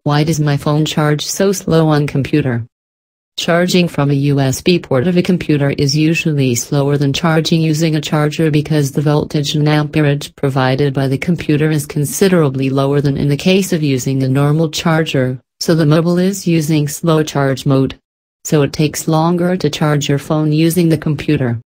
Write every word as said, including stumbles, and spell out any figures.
Why does my phone charge so slow on computer? Charging from a U S B port of a computer is usually slower than charging using a charger because the voltage and amperage provided by the computer is considerably lower than in the case of using a normal charger, so the mobile is using slow charge mode. So it takes longer to charge your phone using the computer.